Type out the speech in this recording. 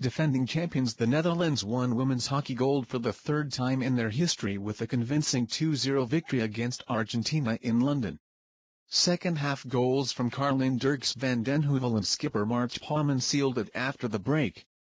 Defending champions the Netherlands won women's hockey gold for the third time in their history with a convincing 2-0 victory against Argentina in London. Second-half goals from Carlien Dirkse, Van den Heuvel and skipper Maartje Paumen sealed it after the break.